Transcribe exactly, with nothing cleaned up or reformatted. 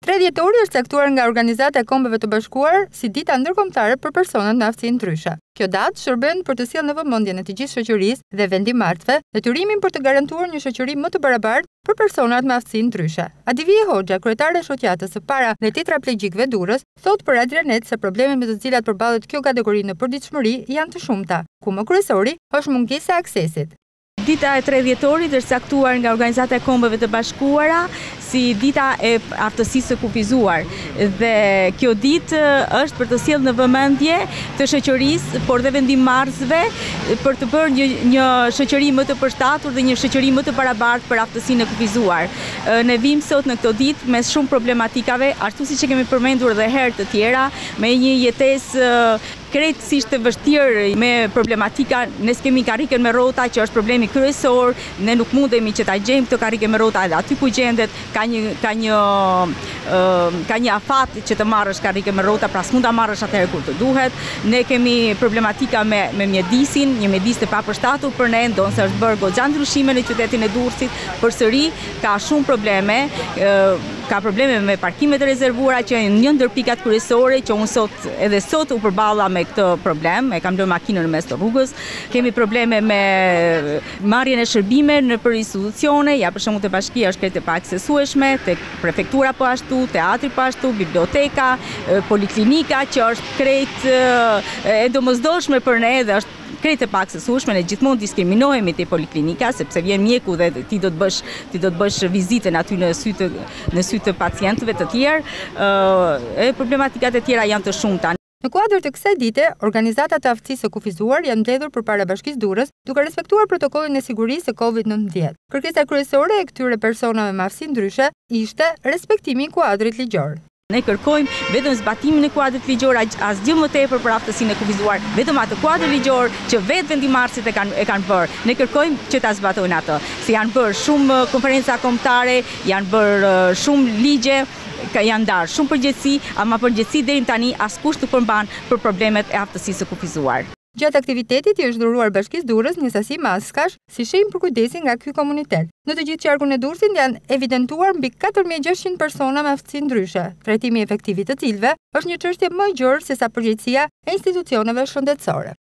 tre dhjetori është caktuar nga Organizata e Kombeve të Bashkuar si Dita Ndërkombëtare për personat me aftësi ndryshe. Kjo datë shërben për të sjellë në vëmendjen e të gjithë shoqërisë dhe vendimarrësve detyrimin për të garantuar një shoqëri më të barabartë për personat me aftësi ndryshe. Adivie Hoxha, kryetare e shoqatës së para dhe tetraplegjikëve Durrës, thot për Adrianet se problemet me të cilat përballet kjo kategori në përditshmëri janë të shumta, ku më kryesori është mungesa e aksesit. Dita e tre dhjetorit është caktuar nga Organizata e Kombeve të Bashkuara si dita e aftësisë së kufizuar dhe kjo ditë është për të sjellë në vëmendje të shoqërisë, por dhe vendimmarrësve për të bërë një, një shoqëri më të përshtatur dhe një shoqëri më të barabartë për aftësinë e kufizuar. Ne vim sot në këtë ditë me shumë problematikave, ashtu siç e kemi përmendur edhe herë të tjera, me një jetesë krejtësisht të vështirë me problematika, ne s'kemi karrikën me rrota që është problemi kryesor, ne nuk mundemi që ta gjejmë këtë karrikën me rrota edhe aty ku gjendet, ka një ka një uh, ka një afat që të marrësh karrikën me rrota, pra s'mund ta marrësh atëherë kur të duhet. Ne kemi problematika me me mjedisin, një mjedis të papërshtatur për ne, ndonse është bërë goxha ndryshime në qytetin e Durrësit, përsëri ka shumë probleme, uh, ka probleme me parkimet e rezervuara që janë një ndër pikat kryesore që unë sot edhe sot u përballa me këtë problem, e kam lënë makinën në mes të rrugës. Kemi probleme me marrjen e shërbime në për institucione, ja për shembull te bashkia është krejt e paaksesueshme, tek prefektura po ashtu, teatri po ashtu, biblioteka, poliklinika që është krejt e domosdoshme për ne dhe është krejt e paaksesueshme, ne gjithmonë diskriminohemi te poliklinika sepse vjen mjeku dhe ti do të bësh ti do të bësh vizitën aty në sy të në sy të pacientëve të tjerë, e problematikat e tjera janë të shumta. Në kuadër të kësaj dite, organizatat e aftësisë së kufizuar janë mbledhur përpara Bashkisë Durrës, duke respektuar protokollin e sigurisë së kovid nëntëmbëdhjetë. Kërkesa kryesore e këtyre personave me aftësi ndryshe ishte respektimi i kuadrit ligjor. Ne kërkojmë vetëm zbatimin e kuadrit ligjor, asgjë më tepër për aftësinë e kufizuar, vetëm atë kuadër ligjor që vetë vendimmarrësit e kanë e kanë bërë. Ne kërkojmë që ta zbatojnë atë. Se janë bërë shumë konferenca kombëtare, janë bërë shumë ligje, ka janë ndarë shumë përgjegjësi, ama përgjegjësi deri tani askush nuk përmban për problemet e aftësisë së kufizuar. Gjatë aktivitetit i është dhuruar Bashkisë Durrës një sasi maskash si shenjë për kujdesin nga ky komunitet. Në të gjithë qarkun e Durrësit janë evidentuar mbi katër mijë e gjashtëqind persona me aftësi ndryshe. Trajtimi efektiv i të cilëve është një çështje më e gjerë se sa përgjegjësia e institucioneve shëndetësore.